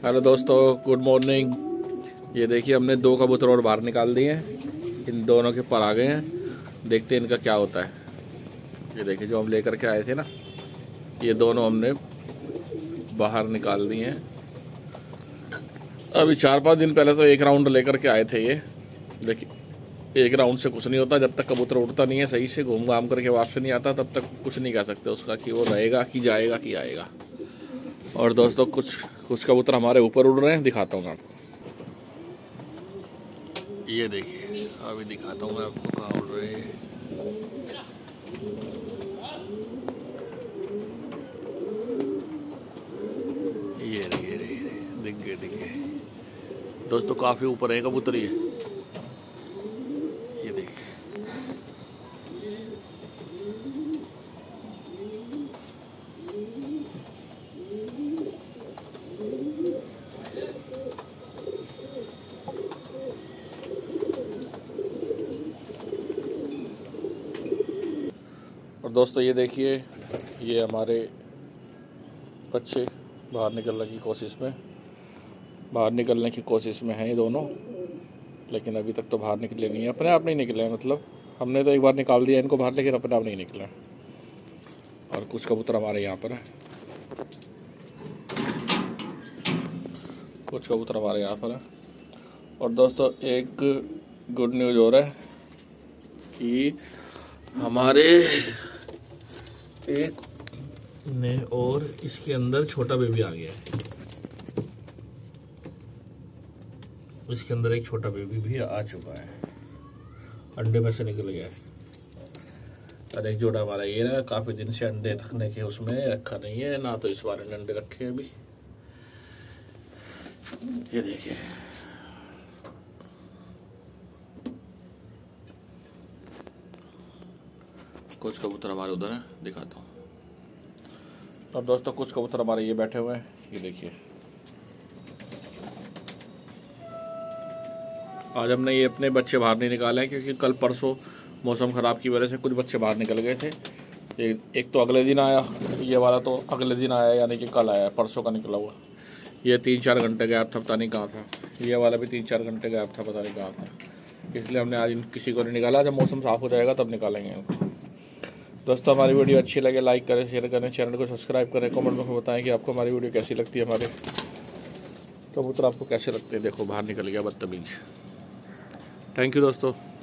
Hello दोस्तों, good morning. ये देखिए हमने 2 कबूतर और बाहर निकाल दिए हैं। इन दोनों के पर आ गए हैं। देखते हैं इनका क्या होता है। ये देखिए जो हम लेकर के आए थे ना, ये दोनों हमने बाहर निकाल दिए हैं। अभी 4-5 दिन पहले तो एक राउंड लेकर के आए थे। ये देखिए एक राउंड से कुछ नहीं होता। जब तक कबूतर उड़ता नहीं है सही से, घूम घाम करके वापस नहीं आता, तब तक कुछ नहीं कह सकते उसका कि वो रहेगा कि जाएगा कि आएगा। और दोस्तों कुछ कबूतर हमारे ऊपर उड़ रहे हैं, दिखाता हूँ मैं आपको। ये देखिए अभी दिखाता हूँ मैं आपको कहाँ उड़ रहे हैं। ये दिख गए दोस्तों, काफी ऊपर है कबूतर ये देखिए। और दोस्तों ये देखिए, ये हमारे बच्चे बाहर निकलने की कोशिश में हैं ये दोनों, लेकिन अभी तक तो बाहर निकले नहीं है। अपने आप नहीं निकले हैं, मतलब हमने तो एक बार निकाल दिया इनको बाहर, लेकिन अपने आप नहीं निकले। और कुछ कबूतर हमारे यहाँ पर है, कुछ कबूतर हमारे यहाँ पर है। और दोस्तों एक गुड न्यूज़ हो रहा है कि हमारे एक ने और इसके अंदर छोटा बेबी आ गया है। इसके अंदर एक छोटा बेबी भी आ चुका है, अंडे में से निकल गया है। और एक जोड़ा हमारा ये रहा, काफी दिन से अंडे रखने के उसमें रखा नहीं है ना, तो इस बार अंडे रखे हैं अभी। ये देखिए कुछ कबूतर हमारे उधर हैं, दिखाता हूँ। और दोस्तों कुछ कबूतर हमारे ये बैठे हुए हैं, ये देखिए। आज हमने ये अपने बच्चे बाहर नहीं निकाले हैं, क्योंकि कल परसों मौसम ख़राब की वजह से कुछ बच्चे बाहर निकल गए थे। एक तो अगले दिन आया, ये वाला तो अगले दिन आया, यानी कि कल आया, परसों का निकला हुआ। ये 3-4 घंटे गैप था, पता नहीं कहाँ था। ये वाला भी 3-4 घंटे गैप था, पता नहीं कहाँ था। इसलिए हमने आज किसी को नहीं निकाला। जब मौसम साफ़ हो जाएगा तब निकालेंगे इनको। दोस्तों हमारी वीडियो अच्छी लगे लाइक करें, शेयर करें, चैनल को सब्सक्राइब करें। कमेंट में बताएं कि आपको हमारी वीडियो कैसी लगती है, हमारे कबूतर आपको कैसे लगते हैं। देखो बाहर निकल गया बदतमीज। थैंक यू दोस्तों।